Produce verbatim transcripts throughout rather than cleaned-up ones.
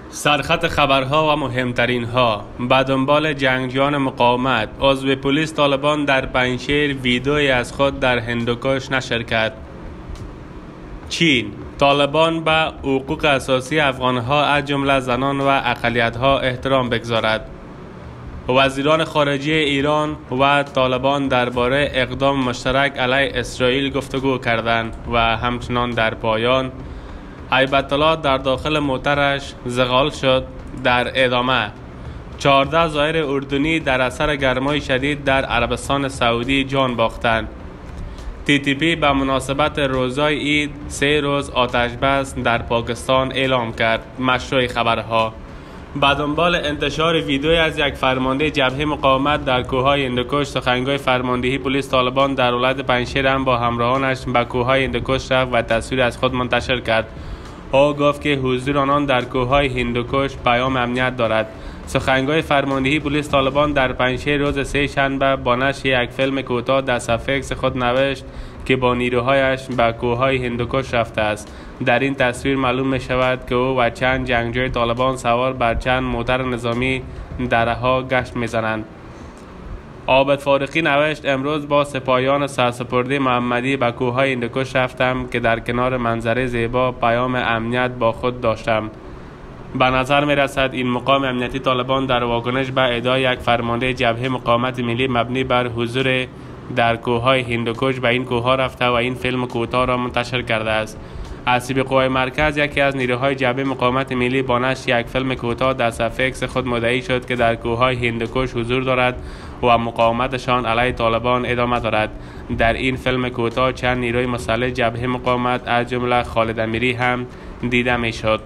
سرخط خبرها و مهمترین ها: به دنبال جنگجویان مقاومت، عضو پلیس طالبان در پنجشیر ویدئویی از خود در هندوکش نشر کرد. چین: طالبان به حقوق اساسی افغانها از جمله زنان و اقلیت‌ها احترام بگذارد. وزیران خارجه ایران و طالبان درباره اقدام مشترک علیه اسرائیل گفتگو کردند و همچنان در پایان هیبت الله در داخل موترش زغال شد. در ادامه چهارده زائر اردنی در اثر گرمای شدید در عربستان سعودی جان باختند. تی تی پی به مناسبت روزای عید سه روز آتش بس در پاکستان اعلام کرد. مشروع خبرها: به دنبال انتشار ویدئویی از یک فرمانده جبهه مقاومت در کوههای هندوکش، سخنگوی فرماندهی پلیس طالبان در ولایت پنجشیر هم با همراهانش به کوههای هندوکش رفت و تصویر از خود منتشر کرد. او گفت که حضور آنان در کوههای هندوکش پیام امنیت دارد. سخنگوی فرماندهی پلیس طالبان در پنجشیر روز سه شنبه با نشر یک فیلم کوتاه در صفحه ایکس خود نوشت که با نیروهایش به کوههای هندوکش رفته است. در این تصویر معلوم می شود که او و چند جنگجوی طالبان سوار بر چند موتر نظامی درها گشت می زنند. عابد فارقی نوشت: امروز با سپاهیان سرسپرده محمدی به کوههای هندوکش رفتم که در کنار منظره زیبا پیام امنیت با خود داشتم. به نظر می رسد این مقام امنیتی طالبان در واکنش به ادعای یک فرمانده جبهه مقاومت ملی مبنی بر حضور در کوههای هندوکش به این کوهها رفته و این فیلم کوتاه را منتشر کرده است. حزب قوای مرکز، یکی از نیروهای جبهه مقاومت ملی، با نشر یک فیلم کوتاه در صفحه ایکس خود مدعی شد که در کوههای هندوکش حضور دارد و مقاومتشان علیه طالبان ادامه دارد. در این فیلم کوتاه چند نیروی مسلح جبهه مقاومت از جمله خالد امیری هم دیده می شد.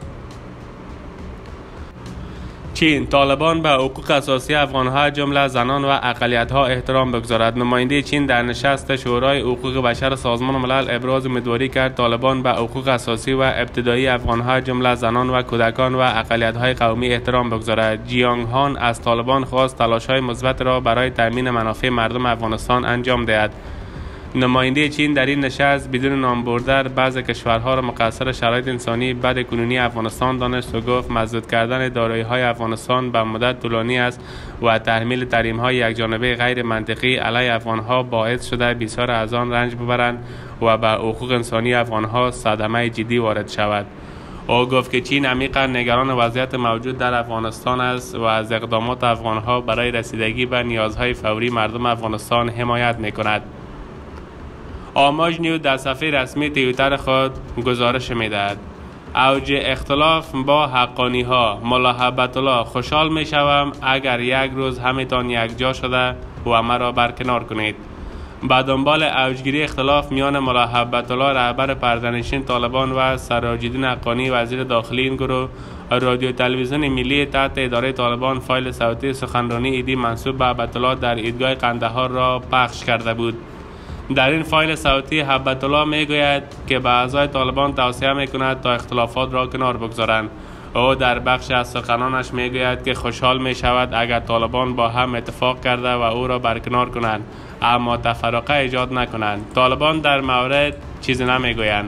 چین: طالبان به حقوق اساسی افغانها جمله زنان و اقلیت‌ها احترام بگذارد. نماینده چین در نشست شورای حقوق بشر سازمان ملل ابراز امیدواری کرد طالبان به حقوق اساسی و ابتدایی افغانها جمله زنان و کودکان و اقلیت‌های قومی احترام بگذارد. جیانگ هان از طالبان خواست تلاش‌های مثبت را برای تامین منافع مردم افغانستان انجام دهد. نماینده چین در این نشست بدون نام بردن بعضی کشورها را مقصر شرایط انسانی بد کنونی افغانستان دانست و گفت مسدود کردن دارایی‌های افغانستان به مدت طولانی است و تحمیل تحریم‌های یکجانبه غیر منطقی علیه افغانها باعث شده بسیار از آن رنج ببرند و به حقوق انسانی افغانها صدمه جدی وارد شود. او گفت که چین عمیقاً نگران وضعیت موجود در افغانستان است و از اقدامات افغانها برای رسیدگی به نیازهای فوری مردم افغانستان حمایت می‌کند. آماج نیو در صفحه رسمی توییتر خود گزارش می‌دهد: اوج اختلاف با حقانی ها. ملا هیبت الله: خوشحال می شوم اگر یک روز همتان یک جا شده و مرا برکنار کنید. به دنبال اوجگیری اختلاف میان ملا هیبت الله رهبر پردهنشین طالبان و سراج الدین حقانی وزیر داخلی این گروه، رادیو تلویزیون ملی تحت اداره طالبان فایل صوتی سخنرانی عیدی منسوب به هیبت الله در عیدگاه قندهار را پخش کرده بود. در این فایل صوتی هیبت الله می گوید که به اعضای طالبان توصیه می کند تا اختلافات را کنار بگذارند. او در بخش از سخنانش می گوید که خوشحال می شود اگر طالبان با هم اتفاق کرده و او را برکنار کنند، اما تفرقه ایجاد نکنند. طالبان در مورد چیزی نمی گویند.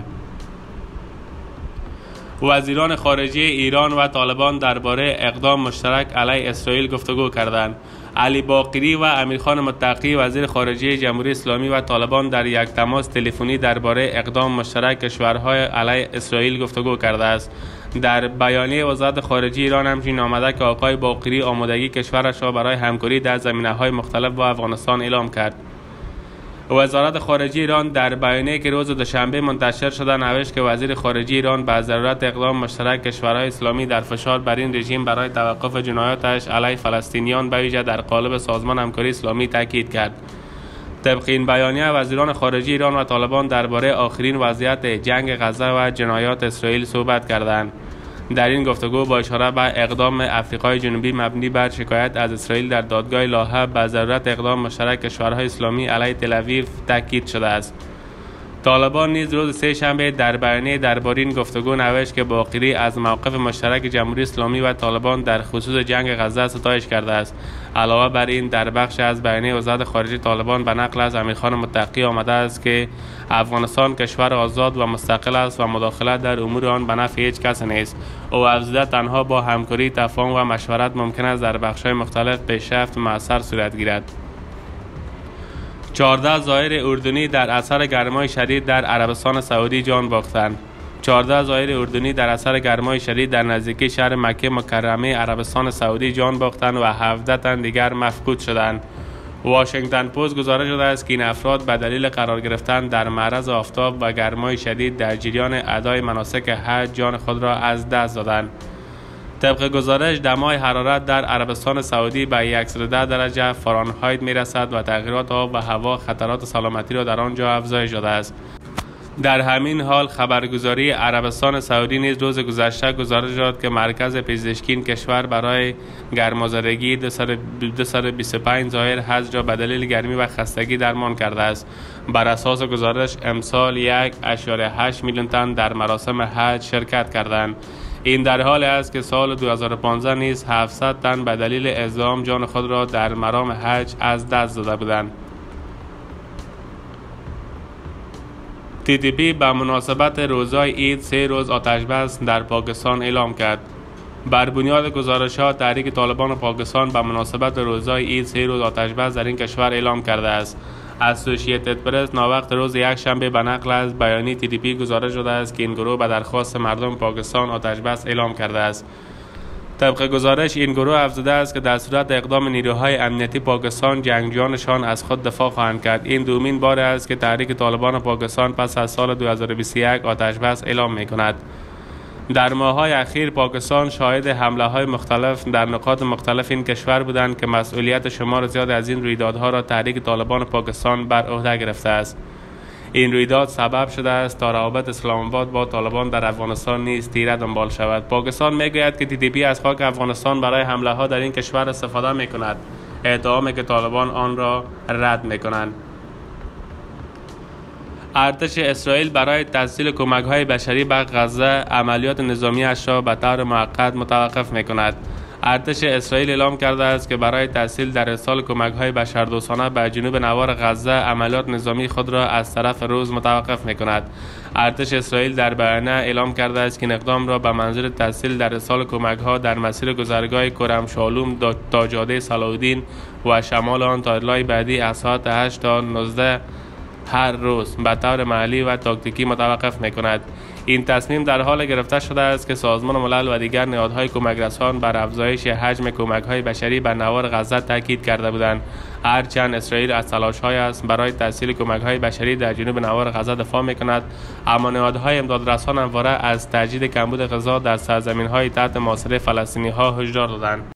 وزیران خارجه ایران و طالبان درباره اقدام مشترک علیه اسرائیل گفتگو کردند. علی باقری و امیرخان متقی وزیر خارجه جمهوری اسلامی و طالبان در یک تماس تلفنی درباره اقدام مشترک کشورهای علیه اسرائیل گفتگو کرده است. در بیانیه وزارت خارجه ایران همچنین آمده که آقای باقری آمادگی کشورش را برای همکاری در زمینه‌های مختلف با افغانستان اعلام کرد. وزارت خارجه ایران در بیانیه که روز دوشنبه منتشر شده نوشت که وزیر خارجه ایران به ضرورت اقدام مشترک کشورهای اسلامی در فشار بر این رژیم برای توقف جنایاتش علیه فلسطینیان به ویژه در قالب سازمان همکاری اسلامی تاکید کرد. طبق این بیانیه وزیران خارجه ایران و طالبان درباره آخرین وضعیت جنگ غزه و جنایات اسرائیل صحبت کردند. در این گفتگو با اشاره به اقدام افریقای جنوبی مبنی بر شکایت از اسرائیل در دادگاه لاهه به ضرورت اقدام مشترک کشورهای اسلامی علیه تل اویو تاکید شده است. طالبان نیز روز سه شنبه در بیانیه درباره این گفتگو نوشت که باقری از موقف مشترک جمهوری اسلامی و طالبان در خصوص جنگ غزه ستایش کرده است. علاوه بر این در بخش از بیانیه وزارت خارجه طالبان به نقل از امیرخان متقی آمده است که افغانستان کشور آزاد و مستقل است و مداخله در امور آن به نفع هیچ کس نیست. او افزوده تنها با همکاری، تفاهم و مشورت ممکن است در بخش‌های مختلف پیشرفت مؤثر صورت گیرد. چهارده زائر اردنی در اثر گرمای شدید در عربستان سعودی جان باختند. چهارده زائر اردنی در اثر گرمای شدید در نزدیکی شهر مکه مکرمه عربستان سعودی جان باختند و هفده تن دیگر مفقود شدند. واشنگتن پست گزارش داده است که این افراد به دلیل قرار گرفتن در معرض آفتاب و گرمای شدید در جریان ادای مناسک حج جان خود را از دست دادند. طبق گزارش دمای حرارت در عربستان سعودی به صد و ده درجه فارنهایت می رسد و تغییرات آب و هوا خطرات سلامتی را در آنجا افزایش داده است. در همین حال خبرگزاری عربستان سعودی نیز روز گذشته گزارش داد که مرکز پزشکی این کشور برای گرمازدگی دویست و بیست و پنج زائر حج را به دلیل گرمی و خستگی درمان کرده است. بر اساس گزارش امسال یک و هشت میلیون تن در مراسم حج شرکت کردند. این در حالی است که سال دو هزار و پانزده نیز هفتصد تن به دلیل ازدحام جان خود را در مرام حج از دست داده بودند. تی تی پی به مناسبت روزهای عید سه روز آتش بس در پاکستان اعلام کرد. بر بنیاد گزارشات تحریک طالبان پاکستان به مناسبت روزهای عید سه روز آتش بس در این کشور اعلام کرده است. اسوسییتد پرس ناوقت روز یک شنبه به نقل از بیانیه تی تی پی گزارش داده است که این گروه به درخواست مردم پاکستان آتش بس اعلام کرده است. طبق گزارش این گروه افزوده است که در صورت اقدام نیروهای امنیتی پاکستان جنگجویانشان از خود دفاع خواهند کرد. این دومین بار است که تحریک طالبان پاکستان پس از سال دو هزار و بیست و یک آتش بس اعلام می کند. در ماه‌های اخیر پاکستان شاهد حمله‌های مختلف در نقاط مختلف این کشور بودند که مسئولیت شمار زیاد از این رویدادها را تحریک طالبان پاکستان بر عهده گرفته است. این رویداد سبب شده است تا روابط اسلام آباد با طالبان در افغانستان نیز تیره دنبال شود. پاکستان میگوید که تی تی پی از خاک افغانستان برای حمله ها در این کشور استفاده می کند، اتهامی که طالبان آن را رد می کنند. ارتش اسرائیل برای تسهیل کمک‌های بشری به غزه عملیات نظامی‌اش را به طور موقت متوقف می کند. ارتش اسرائیل اعلام کرده است که برای تسهیل در ارسال کمک‌های بشردوستانه به جنوب نوار غزه عملیات نظامی خود را از طرف روز متوقف می‌کند. ارتش اسرائیل در بیانیه اعلام کرده است که این اقدام را به منظور تسهیل در ارسال کمک‌ها در مسیر گذرگاه کرم شالوم تا جاده صلاح‌الدین و شمال آن تا اطلاع بعدی از ساعت هشت تا نوزده هر روز به طور محلی و تاکتیکی متوقف می‌کند. این تصمیم در حال گرفته شده است که سازمان ملل و دیگر نهادهای کمک رسان بر افزایش حجم کمک‌های بشری به نوار غزه تاکید کرده بودند. هرچند اسرائیل از تلاش‌های است برای تسهیل کمک‌های بشری در جنوب نوار غزه دفاع می‌کند، اما نهادهای امدادرسان همواره از تجدید کمبود غذا در سرزمین‌های تحت محاصره فلسطینی‌ها هشدار دادند.